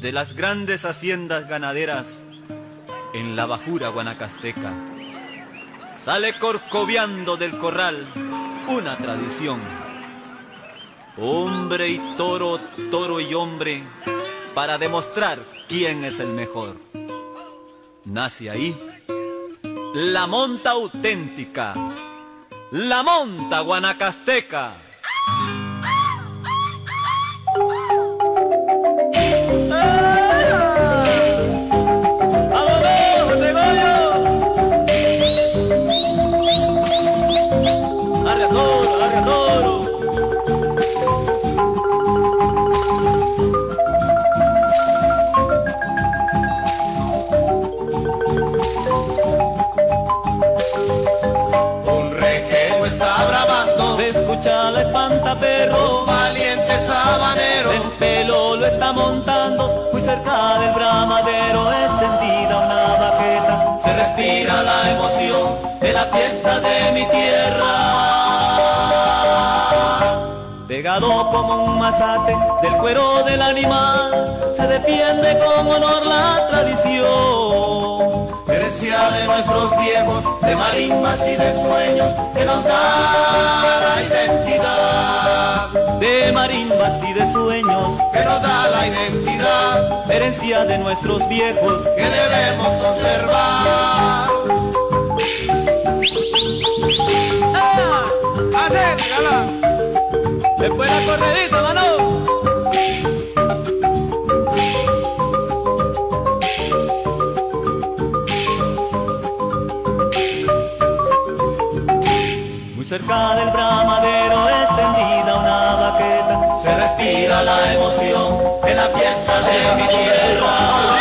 de las grandes haciendas ganaderas en la bajura guanacasteca. Sale corcoviando del corral una tradición. Hombre y toro, toro y hombre, para demostrar quién es el mejor. Nace ahí la monta auténtica, la monta guanacasteca. La espanta perro, un valiente sabanero, el pelo lo está montando, muy cerca del bramadero, extendida una baqueta, se respira la emoción de la fiesta de mi tierra. Pegado como un mazate del cuero del animal, se defiende con honor la tradición. Herencia de nuestros viejos, de marimbas y de sueños, que nos da la identidad. De marimbas y de sueños, que nos da la identidad. Herencia de nuestros viejos, que debemos conservar. Después la corrediza, mano. Muy cerca del bramadero, extendida una baqueta, se respira la emoción de la fiesta de mi tierra.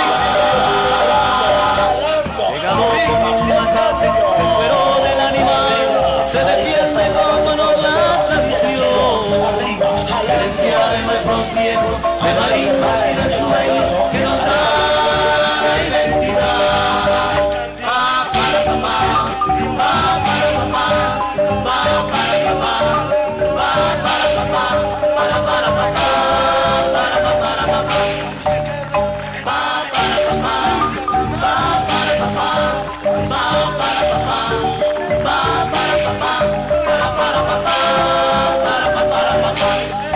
Pegado como un mazate del cuero del animal, se defiende con honor la tradición. Herencia de nuestros viejos, de marimbas y de sueños, que nos da la identidad. Pa para papá, pa para papá, pa para papá, pa para papá, para papá, para papá, pa para papá, pa para papá, pa para papá, pa para papá, para papá, para papá.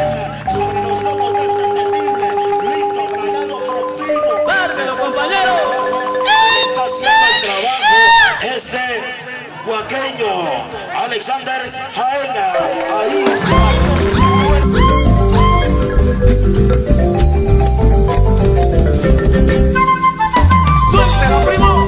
Huaqueño, Alexander Jaena, ahí. ¡Suéltelo, primo!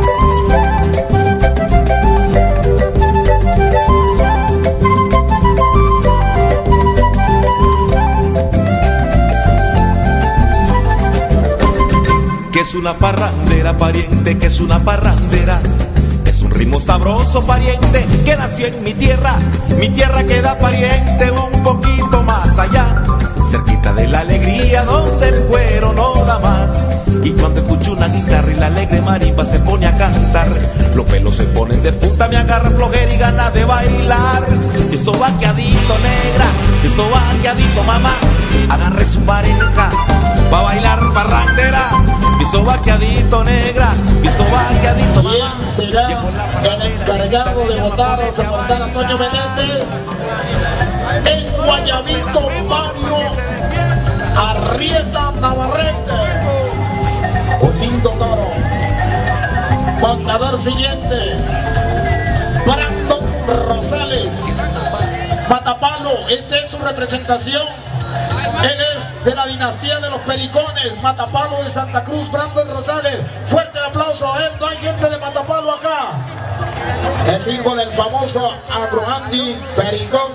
Que es una parrandera, pariente, que es una parrandera. Es un ritmo sabroso, pariente, que nació en mi tierra queda, pariente, un poquito más allá, cerquita de la alegría, donde el cuero no da más. Y cuando escucho una guitarra y la alegre marimba se pone a cantar, los pelos se ponen de punta, me agarra flojera y ganas de bailar. Eso vaqueadito, negra, eso vaqueadito, mamá, agarre su pareja pa' bailar parrandera. Piso vaqueadito, negra, piso vaqueadito, mamá. ¿Quién será el encargado de votar o soportar a Antonio Menéndez? El Guayabito Mario Arrieta Navarrete. Un lindo toro. Montador siguiente, Brandon Rosales. Matapalo, esta es su representación. Él es de la dinastía de los Pelicones, Matapalo de Santa Cruz, Brandon Rosales. Fuerte el aplauso a él, no hay gente de Matapalo acá. Es hijo del famoso Agroandy Pericón,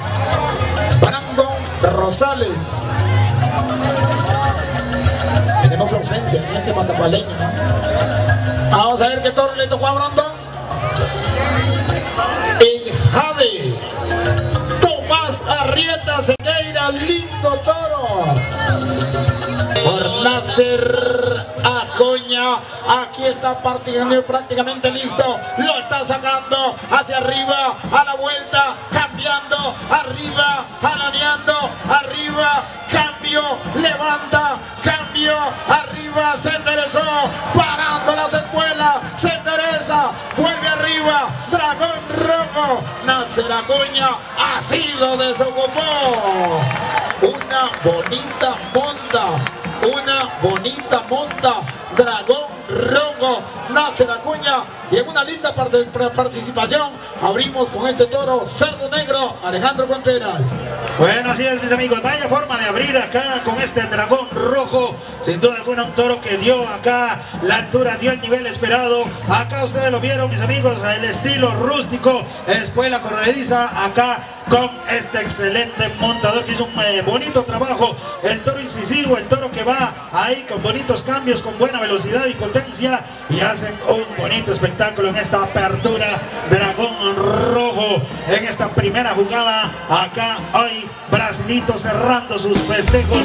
Brandon Rosales. Tenemos ausencia, gente matapaleña. Vamos a ver qué toro le tocó a Brandon. El Jade Tomás Arrieta Sequeira, lindo toro. Por Nasser Acuña, aquí está prácticamente listo. Lo está sacando hacia arriba, a la vuelta, cambiando, arriba, jaloneando, arriba, cambiando. cambio, levanta, cambio, arriba, se enderezó, parando las espuelas, se endereza, vuelve arriba, Dragón Rojo, Nasser Acuña, así lo desocupó. Una bonita monta, Dragón Rojo, Nasser Acuña, y en una linda participación abrimos con este toro Cerdo Negro, Alejandro Contreras. Bueno, así es, mis amigos, vaya forma de abrir acá con este Dragón Rojo, sin duda alguna un toro que dio acá la altura, dio el nivel esperado. Acá ustedes lo vieron, mis amigos, el estilo rústico, espuela corrediza, acá con este excelente montador que hizo un bonito trabajo, el toro incisivo, el toro que va ahí con bonitos cambios, con buena velocidad y potencia, y hacen un bonito espectáculo en esta apertura. Dragón Rojo en esta primera jugada, acá hoy Brasilito cerrando sus festejos.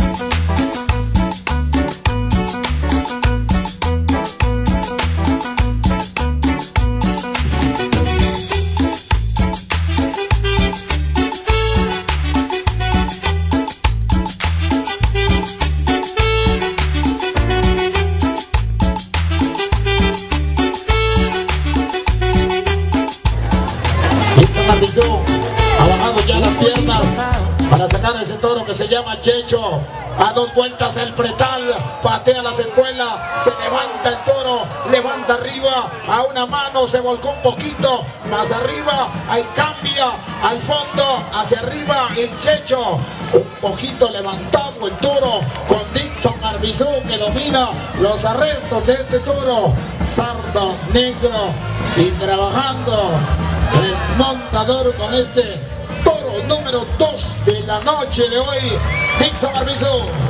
Ha bajado ya las piernas para sacar a ese toro que se llama Checho. A 2 vueltas el pretal, patea las espuelas, se levanta el toro, levanta arriba, a una mano se volcó un poquito, más arriba, ahí cambia, al fondo, hacia arriba el Checho, un poquito levantado el toro, con Dixon Arbizú que domina los arrestos de este toro, Cerdo Negro, y trabajando el montador con este toro número 2 de la noche de hoy, Dixon Arbizú.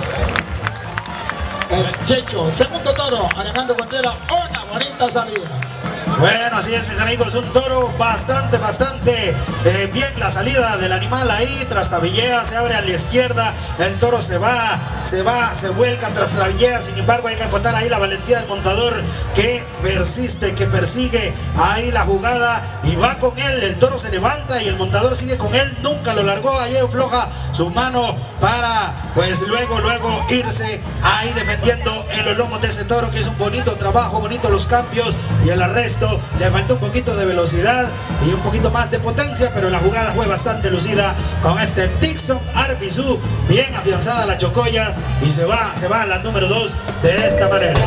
El Checho, segundo toro, Alejandro Contreras, una bonita salida. Bueno, así es, mis amigos, un toro bastante bien la salida del animal ahí, trastabillea, se abre a la izquierda, el toro se vuelca tras trastabillea, sin embargo hay que contar ahí la valentía del montador que persiste, que persigue ahí la jugada y va con él, el toro se levanta y el montador sigue con él, nunca lo largó, ahí afloja su mano para pues luego irse ahí defendiendo en los lomos de ese toro que hizo un bonito trabajo, bonito los cambios y el arresto. Le faltó un poquito de velocidad y un poquito más de potencia, pero la jugada fue bastante lucida con este Dixon Arbizú, bien afianzada la chocoya y se va a la número 2 de esta manera.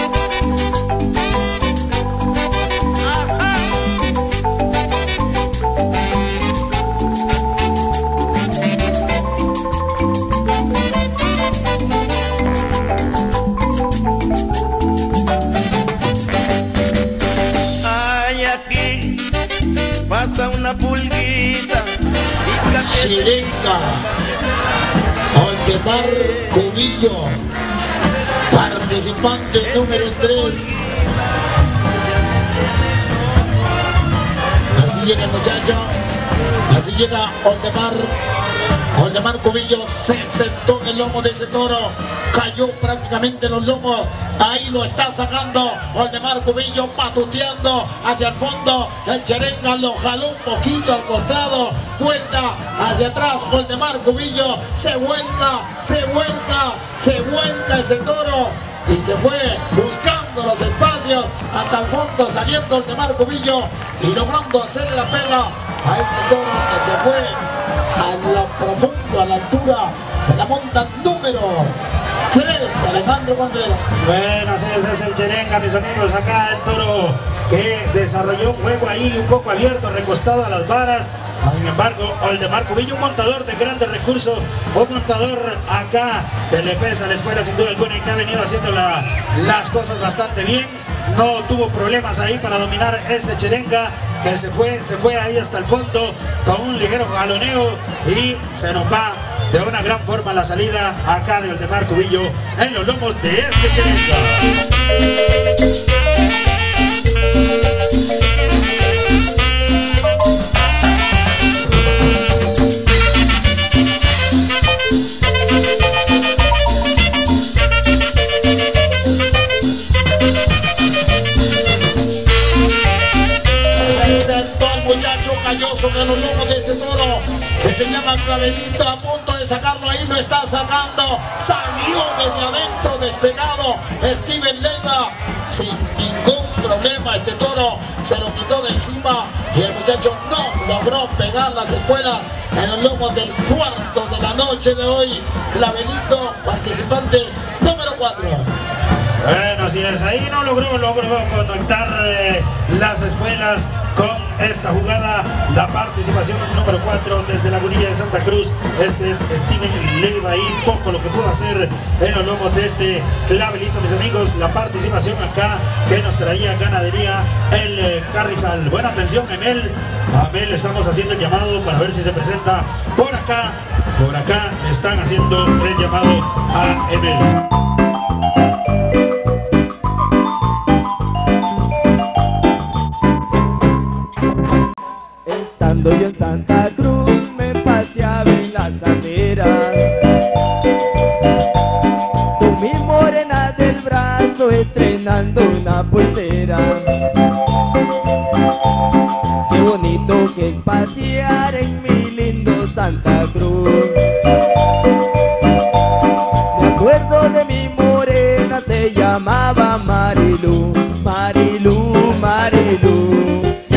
Una pulguita y Cherenga, Oldemar Cubillo, participante número 3. Así llega el muchacho, así llega Oldemar Cubillo, se sentó en el lomo de ese toro, cayó prácticamente en los lomos, ahí lo está sacando Oldemar Cubillo, patuteando hacia el fondo, el Cherenga lo jaló un poquito al costado, vuelta hacia atrás, Oldemar Cubillo, se vuelca ese toro y se fue buscando los espacios hasta el fondo, saliendo Oldemar Cubillo y logrando hacerle la pega a este toro que se fue a lo profundo, a la altura de la monta número 3, Alejandro Contreras. Bueno, así es el Cherenga, mis amigos, acá el toro que desarrolló un juego ahí un poco abierto, recostado a las varas. Sin embargo, Oldemar Cubillo, un montador de grandes recursos, un montador acá que le pesa a la escuela sin duda alguna y que ha venido haciendo las cosas bastante bien. No tuvo problemas ahí para dominar este Cherenga que se fue ahí hasta el fondo con un ligero jaloneo y se nos va de una gran forma la salida acá de Oldemar Cubillo en los lomos de este Cherenga. Cayó sobre los lomos de ese toro que se llama Clavelito, a punto de sacarlo ahí, lo está sacando, salió desde adentro, despegado Steven Leiva, sin ningún problema. Este toro se lo quitó de encima y el muchacho no logró pegar las espuelas en los lomos del cuarto de la noche de hoy. Clavelito, participante número 4. Bueno, así es, ahí no logró conectar las espuelas con esta jugada. La participación número 4 desde la Lagunilla de Santa Cruz. Este es Steven Leiva, ahí poco lo que pudo hacer en los lomos de este Clavelito, mis amigos. La participación acá que nos traía ganadería el Carrizal. Buena atención, Emel. A Emel le estamos haciendo el llamado para ver si se presenta por acá. Por acá están haciendo el llamado a Emel. Estando yo en Santa Cruz me paseaba en las aceras, con mi morena del brazo estrenando una pulsera. Qué bonito que es pasear en mi lindo Santa Cruz. Me acuerdo de mi morena, se llamaba Marilu, Marilu, Marilu.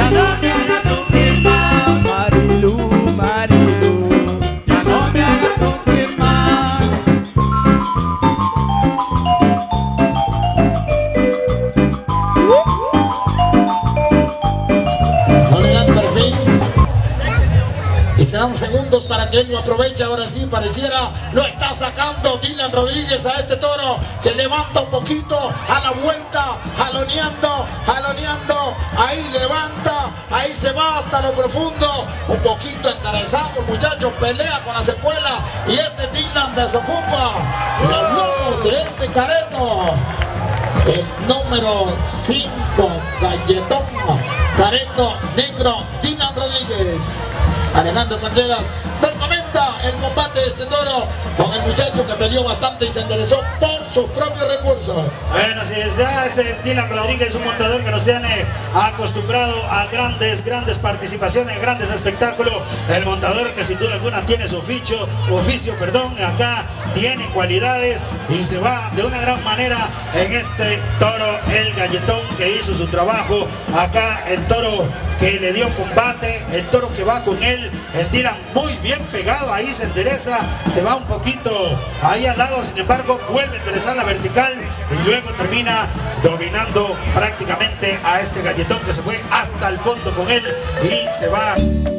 Serán segundos para que él lo aproveche. Ahora sí, pareciera lo está sacando Dylan Rodríguez a este toro, que levanta un poquito a la vuelta, jaloneando, ahí levanta, ahí se va hasta lo profundo, un poquito enderezado el muchacho, pelea con las espuelas y este Dylan desocupa los lomos de este careto. El número 5, Galletón, careto negro, Dylan Rodríguez. Alejandro Contreras nos comenta el combate de este toro con el muchacho que peleó bastante y se enderezó por sus propios recursos. Bueno, si es ya este Dylan Rodríguez, un montador que nos tiene acostumbrado a grandes participaciones, grandes espectáculos. El montador que sin duda alguna tiene su oficio, acá tiene cualidades y se va de una gran manera en este toro, el Galletón, que hizo su trabajo. Acá el toro que le dio combate, el toro que va con él, el Dylan muy bien pegado, ahí se endereza, se va un poquito ahí al lado, sin embargo vuelve a enderezar la vertical y luego termina dominando prácticamente a este Galletón, que se fue hasta el fondo con él y se va.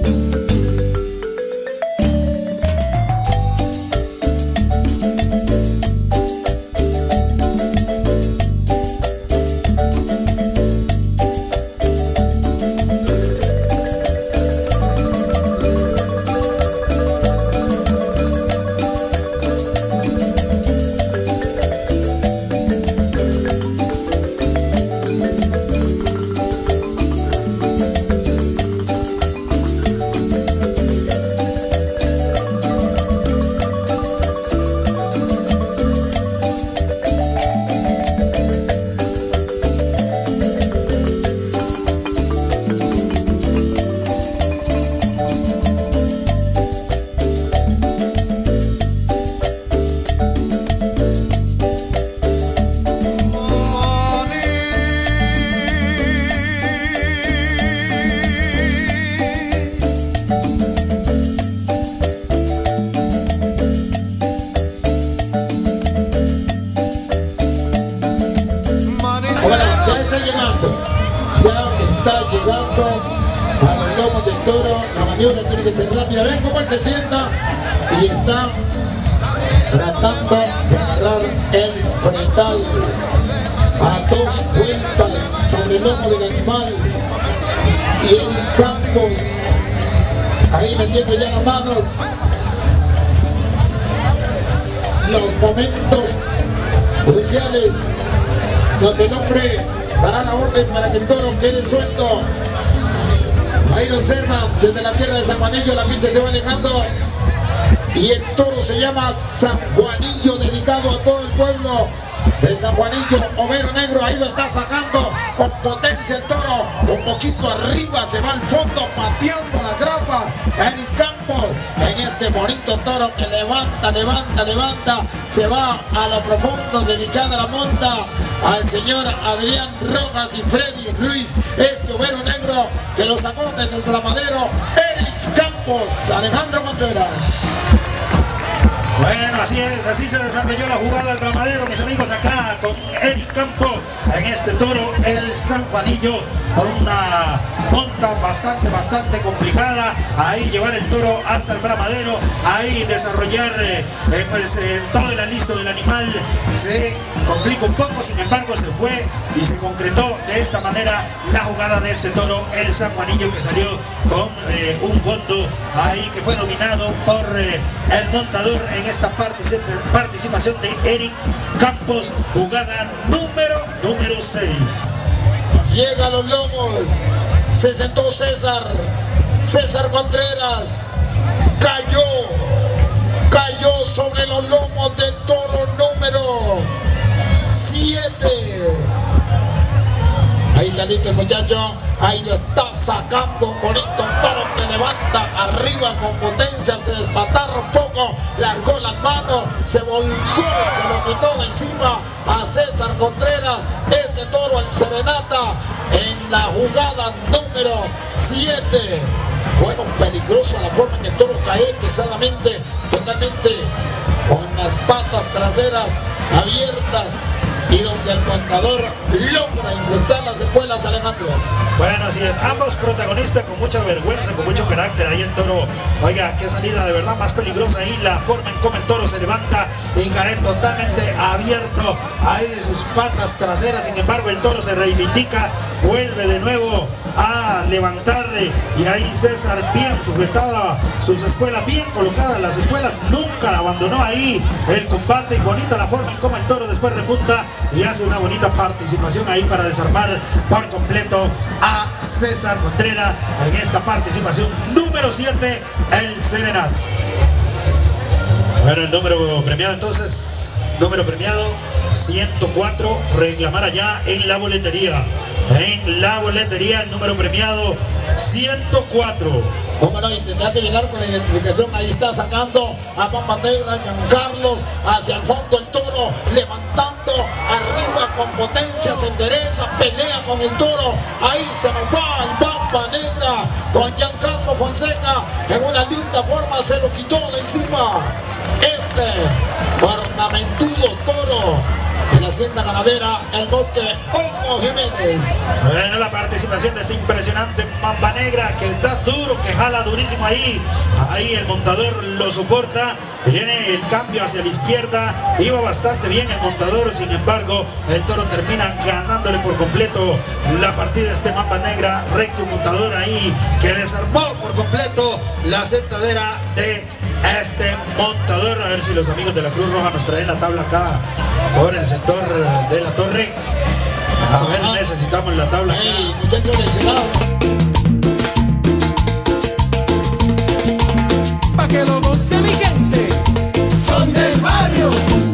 A los lomos del toro, la maniobra tiene que ser rápida. Ven cómo él se sienta y está tratando de agarrar el frontal a 2 vueltas sobre el lomo del animal. Y en Campos ahí metiendo ya las manos. Los momentos cruciales donde el hombre dará la orden para que el toro quede suelto. Ahí lo observa desde la tierra de San Juanillo, la gente se va alejando y el toro se llama San Juanillo, dedicado a todo el pueblo de San Juanillo, Overo Negro, ahí lo está sacando con potencia el toro, un poquito arriba, se va al fondo, pateando la grapa, Eric Campos, en este bonito toro que levanta, se va a lo profundo, dedicada la monta al señor Adrián Rojas y Freddy Luis, este Overo Negro que lo sacó desde el bramadero, Eric Campos, Alejandro Contreras. Bueno, así es, así se desarrolló la jugada del bramadero, mis amigos, acá con Eric Campos en este toro, el San Juanillo, por una monta bastante complicada. Ahí llevar el toro hasta el bramadero, ahí desarrollar todo el alisto del animal se complica un poco, sin embargo se fue y se concretó de esta manera la jugada de este toro, el San Juanillo, que salió con un fondo ahí que fue dominado por el montador en esta participación de Eric Campos, jugada número 6. Llega a los lomos, se sentó César Contreras, cayó sobre los lomos del toro número 7. Ahí está listo el muchacho, ahí lo está sacando un bonito toro que levanta arriba con potencia, se despatarra un poco, largó las manos, se volcó, se lo quitó de encima a César Contreras, este toro el Serenata en la jugada número 7. Bueno, peligrosa la forma en que el toro cae pesadamente, totalmente con las patas traseras abiertas, y donde el montador logra incrustar las espuelas, Alejandro. Bueno, así es, ambos protagonistas con mucha vergüenza, con mucho carácter. Ahí el toro, oiga, qué salida de verdad más peligrosa ahí, la forma en cómo el toro se levanta y cae totalmente abierto ahí de sus patas traseras. Sin embargo, el toro se reivindica, vuelve de nuevo a levantar, y ahí César bien sujetada, sus espuelas bien colocadas, las espuelas, nunca la abandonó ahí el combate, y bonita la forma en cómo el toro después repunta y hace una bonita participación ahí para desarmar por completo a César Contreras en esta participación número 7, el Serenata. Bueno, el número premiado entonces, número premiado 104, reclamar allá en la boletería. En la boletería el número premiado 104. Bueno, intentar de llegar con la identificación, ahí está sacando a Bamba Negra, Giancarlos, hacia el fondo el toro, levantando arriba con potencia, se endereza, pelea con el toro, ahí se nos va el Bamba Negra con Giancarlo Fonseca, en una linda forma se lo quitó de encima este ornamentudo toro de la hacienda ganadera El Bosque, Hugo Jiménez. Bueno, la participación de este impresionante Bamba Negra que da duro, que jala durísimo ahí. Ahí el montador lo soporta. Viene el cambio hacia la izquierda. Iba bastante bien el montador, sin embargo, el toro termina ganándole por completo la partida. Este Bamba Negra, recto montador ahí, que desarmó por completo la sentadera de este montador. A ver si los amigos de la Cruz Roja nos traen la tabla acá por el sector de la torre. A ver, necesitamos la tabla acá. Hey, muchachos del Senado. Pa' que lo goce mi gente, son del barrio.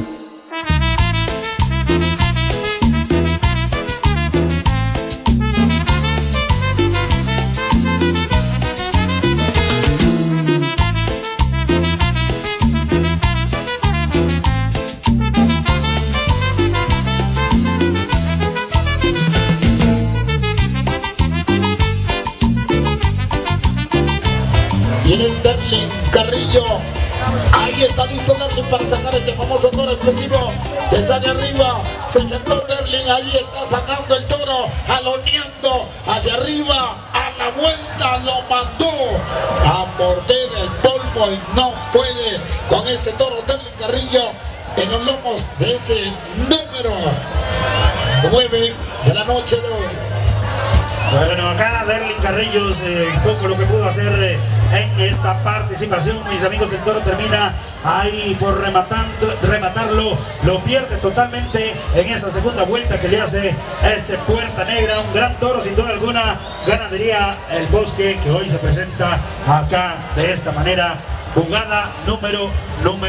Derlin Carrillo, ahí está listo Derlin para sacar este famoso toro explosivo que sale arriba, se sentó Derlin, ahí está sacando el toro, jaloneando hacia arriba, a la vuelta lo mandó a morder el polvo y no puede con este toro Derlin Carrillo en los lomos de este número 9 de la noche de hoy. Bueno, acá Derlin Carrillos, un poco lo que pudo hacer en esta participación, mis amigos. El toro termina ahí por rematarlo, lo pierde totalmente en esa segunda vuelta que le hace este Puerta Negra. Un gran toro, sin duda alguna, ganadería El Bosque, que hoy se presenta acá de esta manera. Jugada número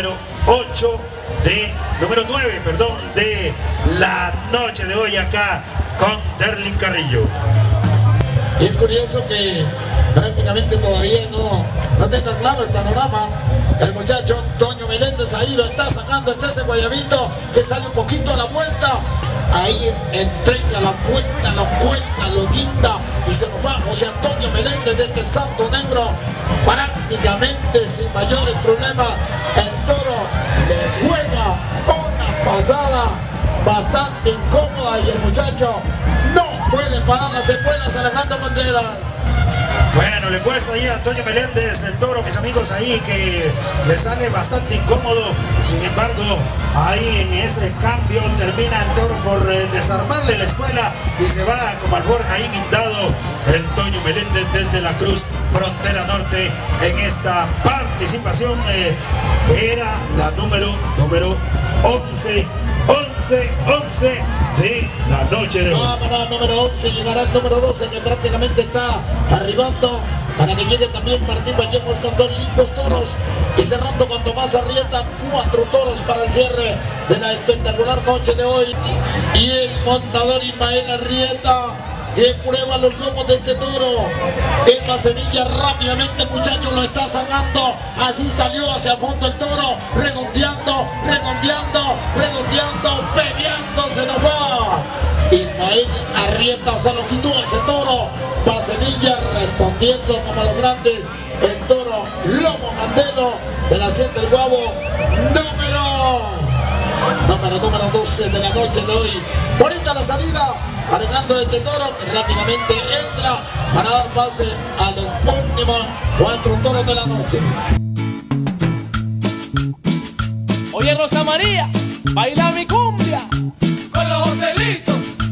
número 9, perdón, de la noche de hoy acá con Derlin Carrillo. Y es curioso que prácticamente todavía no tenga claro el panorama. El muchacho Antonio Meléndez ahí lo está sacando, está ese guayabito que sale un poquito a la vuelta. Ahí entrega la vuelta, lo guinda y se nos va José Antonio Meléndez desde el Salto Negro. Prácticamente sin mayores problemas, el toro le juega una pasada bastante incómoda y el muchacho no puede parar las secuelas. Alejandro Contreras. Bueno, le cuesta ahí a Antonio Meléndez el toro, mis amigos, ahí que le sale bastante incómodo. Sin embargo, ahí en ese cambio termina el toro por desarmarle la escuela y se va como alforja ahí guindado el Toño Meléndez desde la Cruz Frontera Norte en esta participación. Era la número 11 de la noche de hoy. Vámonos, número 11, llegará el número 12 que prácticamente está arribando para que llegue también Martín Vallejos con dos lindos toros y cerrando con Tomás Arrieta, 4 toros para el cierre de la espectacular noche de hoy. Y el montador Ismael Arrieta que prueba los lomos de este toro. El Macerilla rápidamente, muchachos, lo está sacando. Así salió hacia el fondo el toro, redondeando, peleando, se nos va. Ismael Arrieta se lo quitó ese toro. Macerilla respondiendo como lo grande. El toro Lomo Mandelo de la Hacienda del Guabo, número 12 de la noche de hoy. Bonita la salida. Alejandro este toro que rápidamente entra para dar pase a los últimos 4 toros de la noche. Oye, Rosa María, baila mi cumbia con los Joselitos.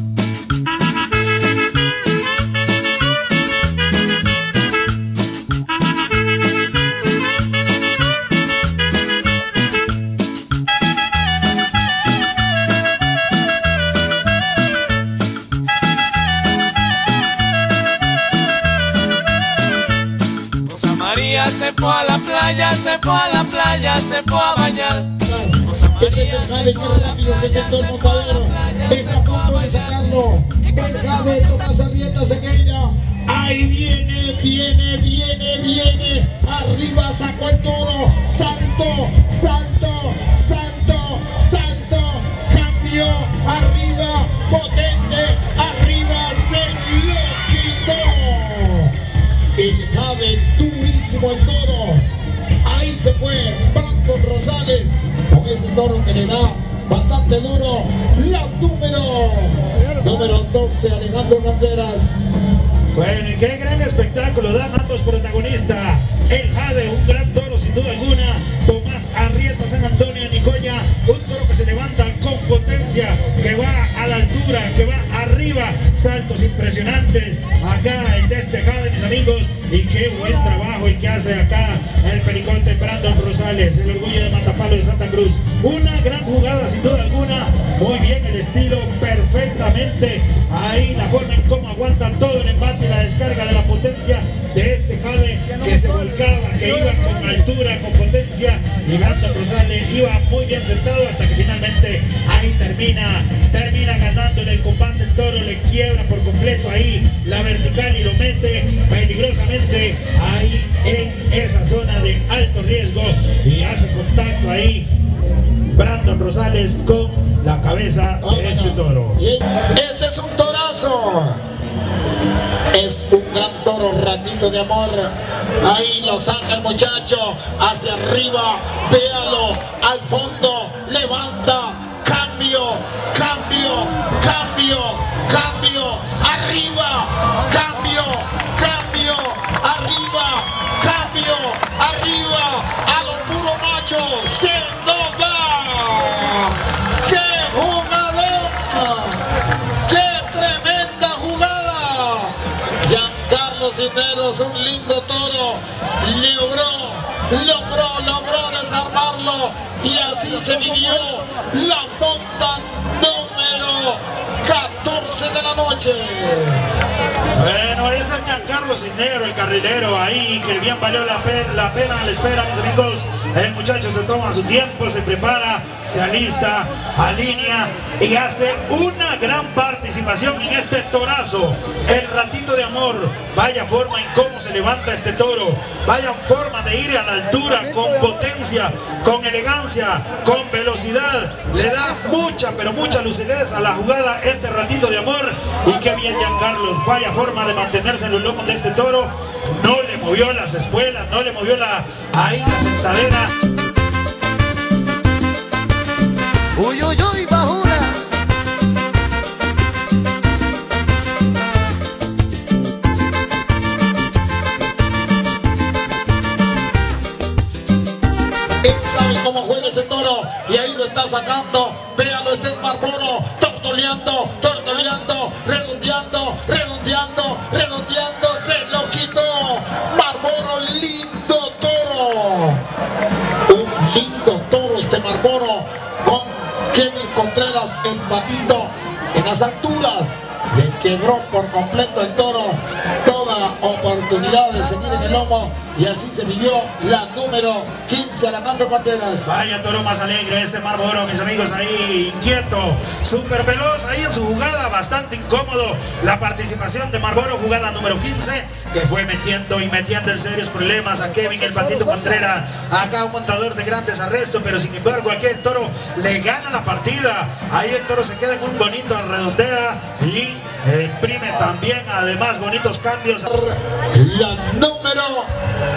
Se fue a la playa, se fue a bañar. Este es el Jade, qué rápido que llegó el montadero. Está a punto de sacarlo. El Jade, Tomás Arrieta Sequeira. Ahí viene. Arriba sacó el toro. Salto. Cambio. Arriba, potente. Arriba, se lo quitó. El Jade, durísimo el toro. Ahí se fue Brandon Rosales con ese toro que le da bastante duro. La número 12, Alejandro Contreras. Bueno, y qué gran espectáculo dan ambos protagonistas. El Jade, un gran toro sin duda alguna. Tomás Arrieta San Antonio Nicoya, un toro que se levanta con potencia, que va a la altura, que va arriba, saltos impresionantes. Acá el de este Jade, mis amigos, y qué buen trabajo el que hace acá el pericote Brandon Rosales, el orgullo de Matapalo de Santa Cruz. Una gran jugada sin duda alguna, muy bien el estilo, perfectamente ahí la forma en cómo aguantan todo el embate y la descarga de la potencia de este Jade que se volcaba, que iba con altura, con potencia, y Brandon Rosales iba muy bien sentado hasta que finalmente ahí termina ganándole el combate. El toro le quiebra por completo ahí la vertical y lo mete peligrosamente ahí en esa zona de alto riesgo y hace contacto ahí Brandon Rosales con la cabeza de este toro. Este es un torazo. Es un gran toro, ratito de amor. Ahí lo saca el muchacho hacia arriba. Véalo al fondo. Levanta. Cambio. Arriba. Arriba. A lo puro macho. Se nos va. ¡Qué jugador! ¡Qué tremenda jugada! Giancarlo Cisneros, un lindo toro, logró desarmarlo y así se vivió la monta número 14 de la noche. Bueno, ese es Giancarlo Cisneros, el carrilero ahí, que bien valió la pena a la espera, mis amigos, El muchacho se toma su tiempo, se prepara, se alista, alinea y hace una gran participación en este torazo. El Ratito de Amor, vaya forma en cómo se levanta este toro, vaya forma de ir a la altura, con potencia, con elegancia, con velocidad. Le da mucha, pero mucha lucidez a la jugada este Ratito de Amor. Y qué bien Giancarlo, vaya forma de mantenerse en los lomos de este toro. No le movió las espuelas, no le movió la sentadera. Uy, uy, uy, bajura. Él sabe cómo juega ese toro y ahí lo está sacando. Véalo, este es Marlboro, tortoleando, tortoleando, redondeando, redondeando, redondeando, se lo quitó. Marlboro, lindo toro. Un lindo toro este Marlboro con Kevin Contreras, el patito, en las alturas. Le quebró por completo el toro toda oportunidad de seguir en el lomo y así se vivió la número 15 Alejandro Contreras. Vaya toro más alegre este Marlboro, mis amigos, ahí inquieto, súper veloz, ahí en su jugada, bastante incómodo la participación de Marlboro, jugada número 15, que fue metiendo y metiendo en serios problemas a Kevin el Patito Contreras, acá un montador de grandes arrestos, pero sin embargo aquí el toro le gana la partida, ahí el toro se queda en un bonito redondea y imprime también además bonitos cambios. La número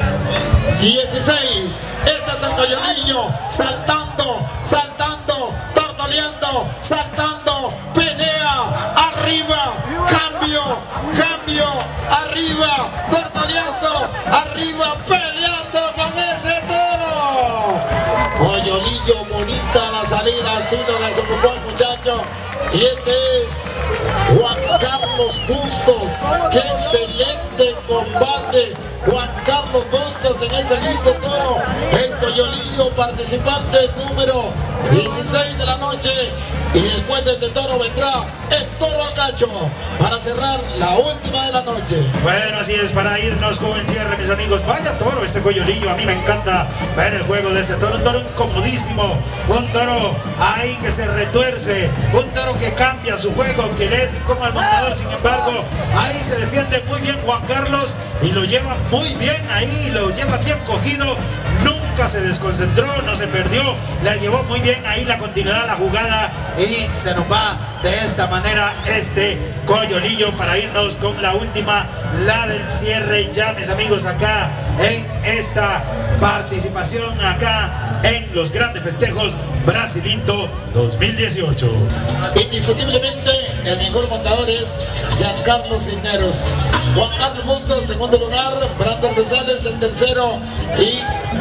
16, este es el Coyolillo, saltando, saltando, tortoleando, saltando, pelea, arriba, cambio, cambio, arriba, tortoleando, arriba, peleando con ese toro. Coyolillo, bonita la salida, así no las ocupó el muchacho. Y este es Juan Carlos Bustos. ¡Qué excelente combate! Juan Carlos Bustos en ese lindo toro. El Coyolillo, participante número 16 de la noche. Y después de este toro vendrá el toro al cacho para cerrar la última de la noche. Bueno, así es, para irnos con el cierre, mis amigos. Vaya toro este Coyolillo, a mí me encanta ver el juego de este toro. Un toro incomodísimo, un toro ahí que se retuerce, un toro que cambia su juego, que le es incómodo al montador. Sin embargo, ahí se defiende muy bien Juan Carlos y lo lleva muy bien ahí, lo lleva bien cogido. Nunca se desconcentró, no se perdió, la llevó muy bien ahí la continuidad de la jugada y se nos va de esta manera este Coyolillo para irnos con la última, la del cierre ya, mis amigos, acá en esta participación acá en los grandes festejos Brasilito 2018. Indiscutiblemente el mejor montador es Giancarlo Cisneros. Juan Carlos Bustos, segundo lugar, Brandon Rosales, el tercero, y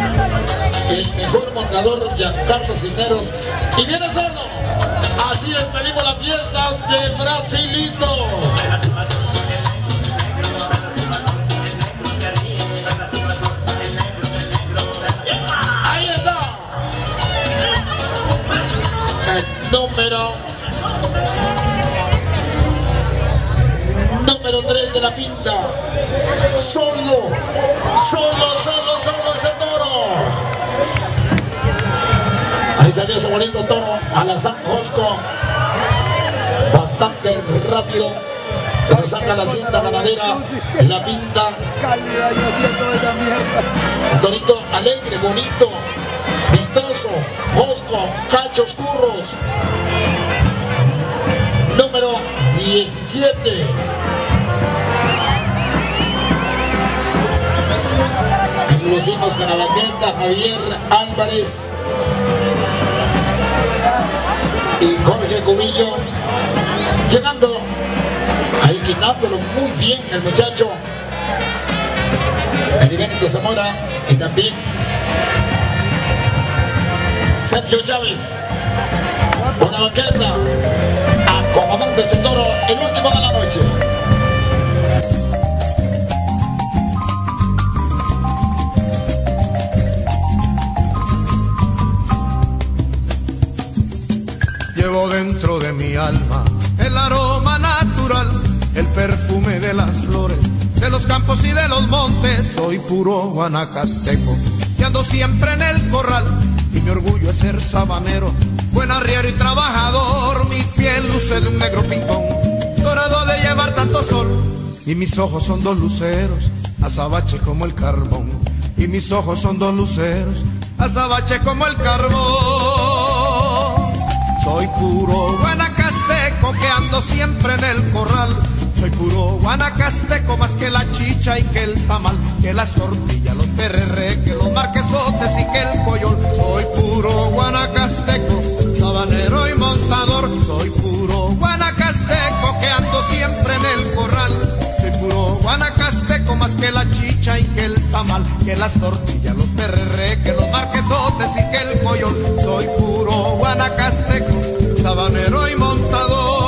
el mejor montador Giancarlo Cisneros. Y viene solo. Así despedimos la fiesta de Brasilito. Ahí está. El número 3 de la pinta. Solo ese toro. Ahí salió ese bonito toro a la San Josco, bastante rápido, pero saca la cinta ganadera, la pinta. Un torito alegre, bonito, vistoso, Josco, cachos curros. Número 17. Lucimos con la baqueta Javier Álvarez y Jorge Cubillo, llegando ahí, quitándolo muy bien el muchacho Heriberto Zamora y también Sergio Chávez. Una baqueta acomodando este toro, el último de la noche. Llevo dentro de mi alma el aroma natural, el perfume de las flores, de los campos y de los montes. Soy puro guanacasteco, y ando siempre en el corral. Y mi orgullo es ser sabanero, buen arriero y trabajador. Mi piel luce de un negro pintón, dorado de llevar tanto sol. Y mis ojos son dos luceros, azabache como el carbón. Y mis ojos son dos luceros, azabache como el carbón. Soy puro guanacasteco que ando siempre en el corral. Soy puro guanacasteco, más que la chicha y que el tamal, que las tortillas, los perreré, que los marquesotes y que el coyol. Soy puro guanacasteco, sabanero y montador. Soy puro guanacasteco que ando siempre en el corral. Soy puro guanacasteco, más que la chicha y que el tamal, que las tortillas, los perreré, que los marquesotes y que el coyol. Soy puro guanacasteco, sabanero y montador.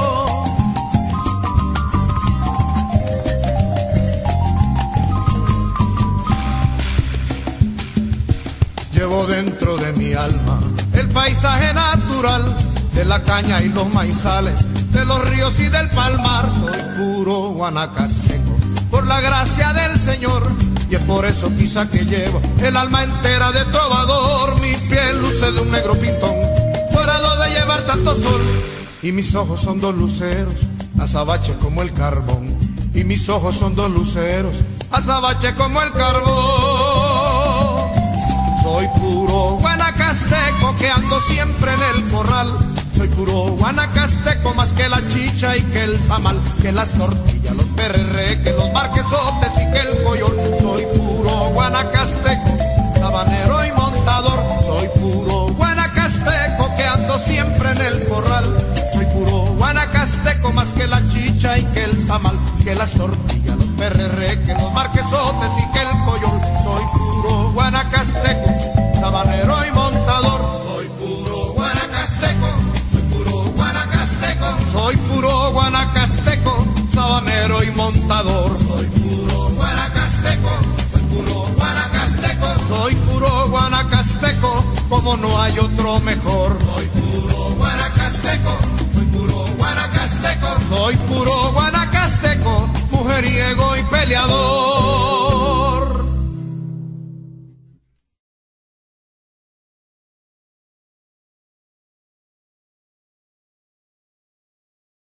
Llevo dentro de mi alma el paisaje natural de la caña y los maizales, de los ríos y del palmar. Soy puro guanacasteco por la gracia del Señor, y es por eso quizá que llevo el alma entera de trovador. Mi piel luce de un negro pintón, dorado de llevar tanto sol. Y mis ojos son dos luceros, azabache como el carbón. Y mis ojos son dos luceros, azabache como el carbón. Soy puro guanacasteco que ando siempre en el corral. Soy puro guanacasteco, más que la chicha y que el tamal, que las tortillas, los perreré, que los marquesotes y que el coyol. Soy puro guanacasteco, sabanero y montador. Soy puro guanacasteco que ando siempre en el corral. Soy puro guanacasteco, más que la chicha y que el tamal, que las tortillas, los perreré, que los marquesotes y que el coyol. Soy puro guanacasteco, sabanero y montador. Soy puro guanacasteco, soy puro guanacasteco. Soy puro guanacasteco, sabanero y montador. Soy puro guanacasteco, soy puro guanacasteco. Soy puro guanacasteco, como no hay otro mejor. Soy puro guanacasteco, soy puro guanacasteco. Soy puro guanacasteco, mujeriego y peleador.